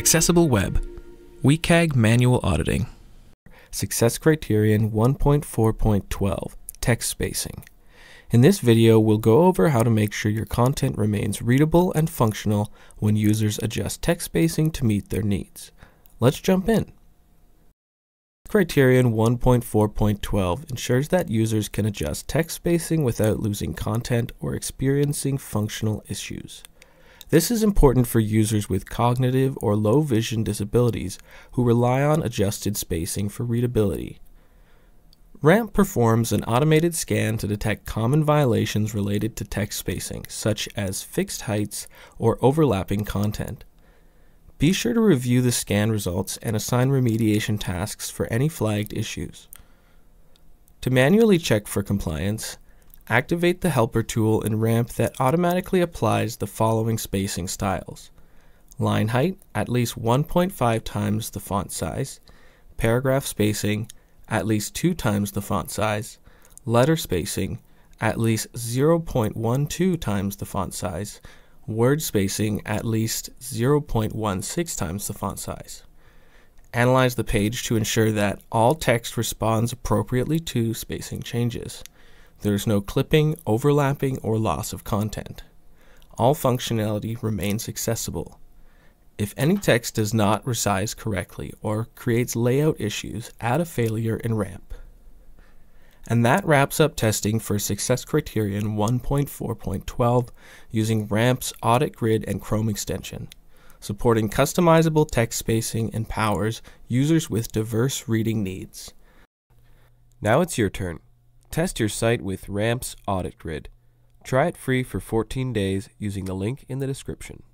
Accessible Web, WCAG Manual Auditing. Success Criterion 1.4.12, Text Spacing. In this video, we'll go over how to make sure your content remains readable and functional when users adjust text spacing to meet their needs. Let's jump in. Criterion 1.4.12 ensures that users can adjust text spacing without losing content or experiencing functional issues. This is important for users with cognitive or low vision disabilities who rely on adjusted spacing for readability. RAMP performs an automated scan to detect common violations related to text spacing, such as fixed heights or overlapping content. Be sure to review the scan results and assign remediation tasks for any flagged issues. To manually check for compliance, activate the helper tool in RAMP that automatically applies the following spacing styles: line height at least 1.5 times the font size, paragraph spacing at least 2 times the font size, letter spacing at least 0.12 times the font size, word spacing at least 0.16 times the font size. Analyze the page to ensure that all text responds appropriately to spacing changes. There is no clipping, overlapping, or loss of content. All functionality remains accessible. If any text does not resize correctly or creates layout issues, add a failure in RAMP. And that wraps up testing for Success Criterion 1.4.12 using RAMP's Audit Grid and Chrome extension. Supporting customizable text spacing empowers users with diverse reading needs. Now it's your turn. Test your site with RAMP's Audit Grid. Try it free for 14 days using the link in the description.